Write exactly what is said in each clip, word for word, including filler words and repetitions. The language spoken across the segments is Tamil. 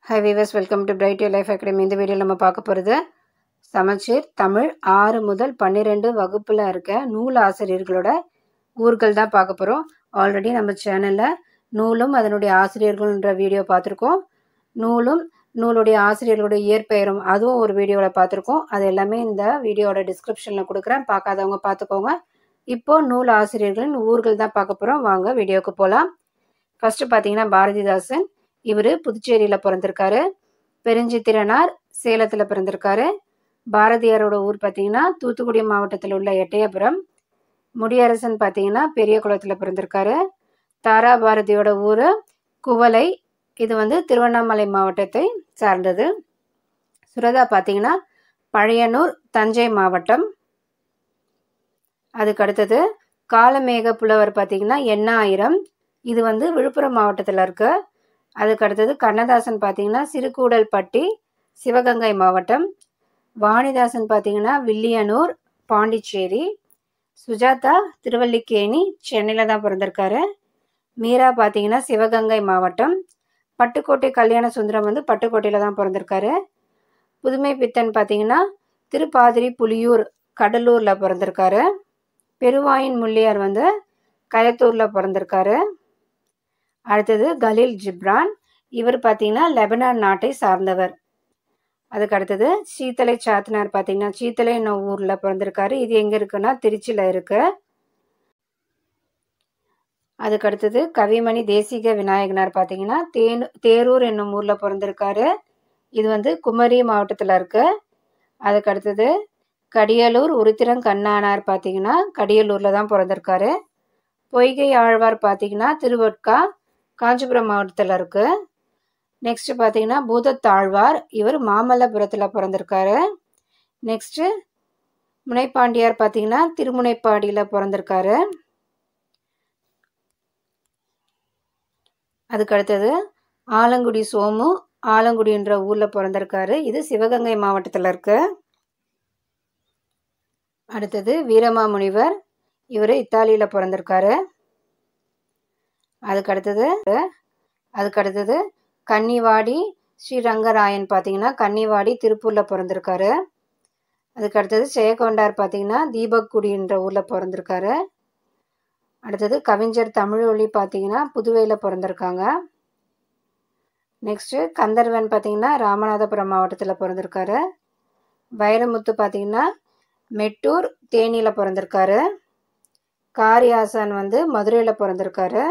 Hi viewers, welcome to Bright Your Life Academy. இந்த வீடியோல நம்ம பார்க்க போறது சமச்சீர் தமிழ் ஆறு முதல் பன்னிரண்டு வகுப்புல இருக்க நூல் ஆசிரியர்களோட ஊர்கள் தான் பார்க்க போறோம். ஆல்ரெடி நம்ம சேனல்ல நூலும் அதனுடைய ஆசிரியர்கள்ன்ற வீடியோ பார்த்திருக்கோம். நூலும் நூலுடைய ஆசிரியர்களுடைய இயற்பெயரும் அதுவும் ஒரு வீடியோல பார்த்திருக்கோம். அது எல்லாமே இந்த வீடியோட டிஸ்கிரிப்ஷன்ல கொடுக்கிறேன். பார்க்காதவங்க பார்த்துக்கோங்க. இப்போ நூல் ஆசிரியர்களின் ஊர்கள் தான் பார்க்க போறோம். வாங்க வீடியோக்கு போலாம். ஃபர்ஸ்ட் பாத்தீங்கன்னா பாரதிதாசன். இவர் புதுச்சேரியில் பிறந்திருக்காரு. பெருஞ்சித்திரனார் சேலத்தில் பிறந்திருக்காரு. பாரதியாரோட ஊர் பார்த்தீங்கன்னா தூத்துக்குடி மாவட்டத்தில் உள்ள எட்டயபுரம். முடியரசன் பார்த்தீங்கன்னா பெரிய குளத்தில் பிறந்திருக்காரு. தாரா பாரதியோட ஊர் குவளை, இது வந்து திருவண்ணாமலை மாவட்டத்தை சார்ந்தது. சுரதா பார்த்தீங்கன்னா பழையனூர் தஞ்சை மாவட்டம். அதுக்கு அடுத்தது காலமேக புலவர் பார்த்தீங்கன்னா எண்ணாயிரம், இது வந்து விழுப்புரம் மாவட்டத்தில் இருக்கு. அதுக்கு அடுத்தது கண்ணதாசன் பார்த்தீங்கன்னா சிறுகூடல்பட்டி சிவகங்கை மாவட்டம். வாணிதாசன் பார்த்தீங்கன்னா வில்லியனூர் பாண்டிச்சேரி. சுஜாதா திருவல்லிக்கேணி சென்னையில் தான் பிறந்திருக்காரு. மீரா பார்த்தீங்கன்னா சிவகங்கை மாவட்டம். பட்டுக்கோட்டை கல்யாண சுந்தரம் வந்து பட்டுக்கோட்டையில் தான் பிறந்திருக்காரு. புதுமை பித்தன் பார்த்தீங்கன்னா திருப்பாதிரி புலியூர் கடலூரில் பிறந்திருக்காரு. பெருவாயின் முள்ளியார் வந்து கயத்தூரில் பிறந்திருக்காரு. அடுத்தது கலீல் ஜிப்ரான், இவர் பார்த்தீங்கன்னா லெபனான் நாட்டை சார்ந்தவர். அதுக்கு அடுத்தது சீத்தலை சாத்தனார் பார்த்தீங்கன்னா சீத்தலை என்ன ஊரில் பிறந்திருக்காரு. இது எங்கே இருக்குன்னா திருச்சியில் இருக்கு. அதுக்கு அடுத்தது கவிமணி தேசிக விநாயகனார் பார்த்தீங்கன்னா தேனு தேரூர் என்னும் ஊரில் பிறந்திருக்காரு. இது வந்து குமரி மாவட்டத்தில் இருக்கு. அதுக்கு அடுத்தது கடியலூர் உருத்திரங்கண்ணானார் பார்த்தீங்கன்னா கடியலூரில் தான் பிறந்திருக்காரு. பொய்கை ஆழ்வார் பார்த்தீங்கன்னா திருவொட்கா காஞ்சிபுரம் மாவட்டத்தில் இருக்கு. நெக்ஸ்ட் பார்த்தீங்கன்னா பூதத்தாழ்வார், இவர் மாமல்லபுரத்தில் பிறந்திருக்காரு. நெக்ஸ்ட் முனைப்பாண்டியார் பார்த்தீங்கன்னா திருமுனைப்பாடியில் பிறந்திருக்காரு. அதுக்கு அடுத்தது ஆலங்குடி சோமு ஆலங்குடின்ற ஊரில் பிறந்திருக்காரு. இது சிவகங்கை மாவட்டத்தில் இருக்கு. அடுத்தது வீரமாமுனிவர், இவர் இத்தாலியில் பிறந்திருக்காரு. அதுக்கு அடுத்தது அதுக்கு அடுத்தது கன்னிவாடி ஸ்ரீரங்கராயன் பார்த்தீங்கன்னா கன்னிவாடி திருப்பூரில் பிறந்திருக்காரு. அதுக்கு அடுத்தது ஜெயகொண்டார் பார்த்தீங்கன்னா தீபக்குடின்ற ஊரில் பிறந்திருக்காரு. அடுத்தது கவிஞர் தமிழொலி பார்த்தீங்கன்னா புதுவையில் பிறந்திருக்காங்க. நெக்ஸ்ட்டு கந்தர்வன் பார்த்தீங்கன்னா ராமநாதபுரம் மாவட்டத்தில் பிறந்திருக்காரு. வைரமுத்து பார்த்தீங்கன்னா மெட்டூர் தேனியில் பிறந்திருக்காரு. காரியாசான் வந்து மதுரையில் பிறந்திருக்காரு.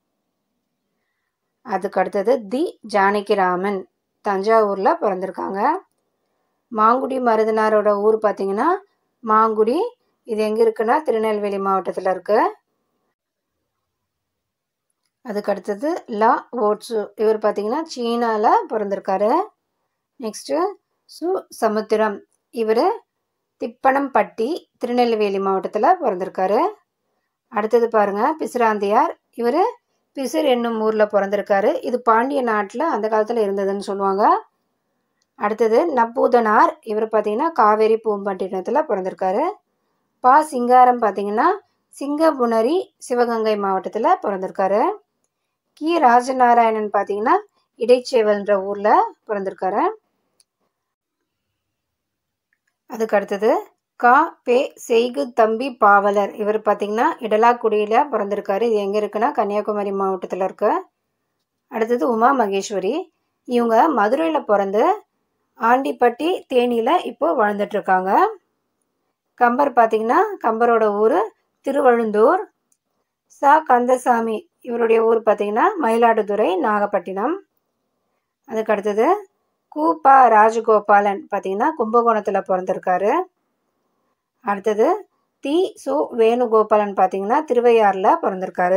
அதுக்கு அடுத்தது தி ஜானகிராமன் தஞ்சாவூரில் பிறந்திருக்காங்க. மாங்குடி மருதனாரோட ஊர் பார்த்தீங்கன்னா மாங்குடி, இது எங்கே இருக்குன்னா திருநெல்வேலி மாவட்டத்தில் இருக்கு. அதுக்கு அடுத்தது லா ஓட்ஸு, இவர் பார்த்தீங்கன்னா சீனாவில் பிறந்திருக்காரு. நெக்ஸ்ட்டு சு சமுத்திரம், இவர் திப்பனம்பட்டி திருநெல்வேலி மாவட்டத்தில் பிறந்திருக்காரு. அடுத்தது பாருங்க பிசிராந்தியார், இவர் பிசிர் என்னும் ஊரில் பிறந்திருக்காரு. இது பாண்டிய நாட்டில் அந்த காலத்தில் இருந்ததுன்னு சொல்லுவாங்க. அடுத்தது நப்பூதனார், இவர் பார்த்தீங்கன்னா காவேரி பூம்பட்டினத்தில் பிறந்திருக்காரு. பா சிங்காரம் பார்த்தீங்கன்னா சிங்கபுணரி சிவகங்கை மாவட்டத்தில் பிறந்திருக்காரு. கி ராஜநாராயணன் பார்த்தீங்கன்னா இடைச்சேவல்ன்ற ஊரில் பிறந்திருக்காரு. அதுக்கு அடுத்தது கா பே செய்கு தம்பி பாவலர், இவர் பார்த்தீங்கன்னா இடலாக்குடியில் பிறந்திருக்காரு. இது எங்கே இருக்குன்னா கன்னியாகுமரி மாவட்டத்தில் இருக்கு. அடுத்தது உமா மகேஸ்வரி, இவங்க மதுரையில் பிறந்து ஆண்டிப்பட்டி தேனியில் இப்போ வாழ்ந்துட்டுருக்காங்க. கம்பர் பார்த்தீங்கன்னா கம்பரோட ஊர் திருவழுந்தூர். சா கந்தசாமி, இவருடைய ஊர் பார்த்தீங்கன்னா மயிலாடுதுறை நாகப்பட்டினம். அதுக்கு அடுத்தது கு பா ராஜகோபாலன் பார்த்தீங்கன்னா கும்பகோணத்தில் பிறந்திருக்காரு. அடுத்தது தி சு வேணுகோபாலன் பார்த்தீங்கன்னா திருவையாறில் பிறந்திருக்காரு.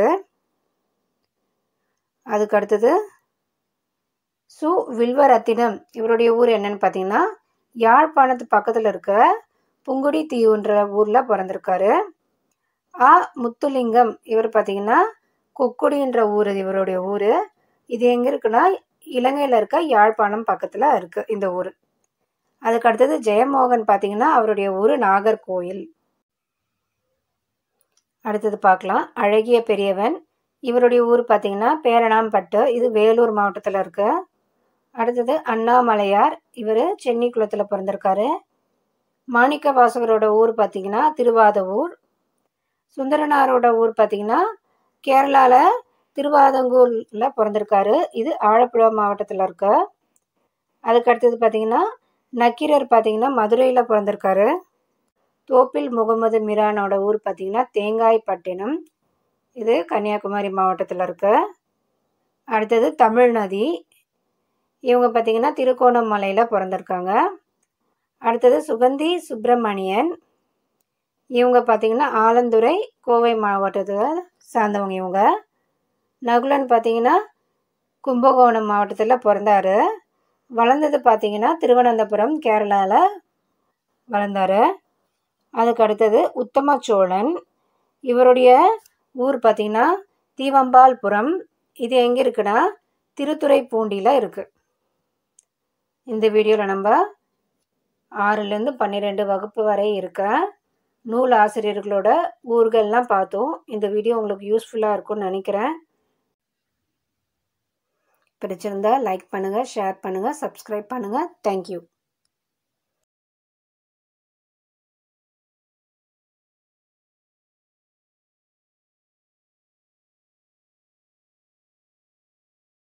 அதுக்கு அடுத்தது சு வில்வரத்தினம், இவருடைய ஊர் என்னன்னு பார்த்தீங்கன்னா யாழ்ப்பாணத்து பக்கத்தில் இருக்க புங்குடி தீவுன்ற ஊரில் பிறந்திருக்காரு. ஆ முத்துலிங்கம், இவர் பார்த்தீங்கன்னா குக்குடின்ற ஊர் இவருடைய ஊர். இது எங்கே இருக்குன்னா இலங்கையில் இருக்க யாழ்ப்பாணம் பக்கத்தில் இருக்கு இந்த ஊர். அதுக்கு அடுத்தது ஜெயமோகன் பார்த்தீங்கன்னா அவருடைய ஊர் நாகர்கோயில். அடுத்தது பார்க்கலாம் அழகிய பெரியவன், இவருடைய ஊர் பார்த்தீங்கன்னா பேரணாம்பட்டு, இது வேலூர் மாவட்டத்தில் இருக்கு. அடுத்தது அண்ணாமலையார், இவர் சென்னி குளத்தில் பிறந்திருக்காரு. மாணிக்க வாசகரோட ஊர் பார்த்திங்கன்னா திருவாதவூர். சுந்தரனாரோட ஊர் பார்த்திங்கன்னா கேரளாவில் திருவாதங்கூரில் பிறந்திருக்காரு. இது ஆலப்புழா மாவட்டத்தில் இருக்க. அதுக்கு அடுத்தது பார்த்திங்கன்னா நக்கீரர் பார்த்திங்கன்னா மதுரையில் பிறந்திருக்காரு. தோப்பில் முகமது மிரானோட ஊர் பார்த்திங்கன்னா தேங்காய்பட்டினம், இது கன்னியாகுமரி மாவட்டத்தில் இருக்கு. அடுத்தது தமிழ்நதி, இவங்க பார்த்திங்கன்னா திருக்கோணமலையில் பிறந்திருக்காங்க. அடுத்தது சுகந்தி சுப்பிரமணியன், இவங்க பார்த்திங்கன்னா ஆலந்துறை கோவை மாவட்டத்தில் சார்ந்தவங்க. இவங்க நகுலன் பார்த்திங்கன்னா கும்பகோணம் மாவட்டத்தில் பிறந்தார். வளர்ந்தது பார்த்திங்கன்னா திருவனந்தபுரம் கேரளாவில் வளர்ந்தார். அதுக்கு அடுத்தது உத்தம சோழன், இவருடைய ஊர் பார்த்திங்கன்னா தீவம்பால்புரம், இது எங்கே இருக்குன்னா திருத்துறைப்பூண்டியில் இருக்குது. இந்த வீடியோவில் நம்ம ஆறுலேருந்து பன்னிரெண்டு வகுப்பு வரை இருக்க நூல் ஆசிரியர்களோட ஊர்கள்லாம் பார்த்தோம். இந்த வீடியோ உங்களுக்கு யூஸ்ஃபுல்லாக இருக்கும்னு நினைக்கிறேன். பிடிச்சிருந்தா லைக் பண்ணுங்கள், ஷேர் பண்ணுங்கள், சப்ஸ்கிரைப் பண்ணுங்கள். தேங்க்யூ.